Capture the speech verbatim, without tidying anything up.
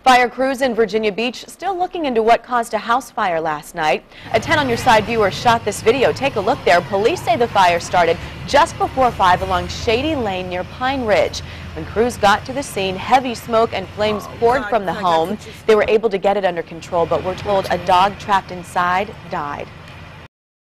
Fire crews in Virginia Beach still looking into what caused a house fire last night. A ten on your side viewer shot this video. Take a look there. Police say the fire started just before five along Shady Lane near Pine Ridge. When crews got to the scene, heavy smoke and flames poured from the home. They were able to get it under control, but we're told a dog trapped inside died.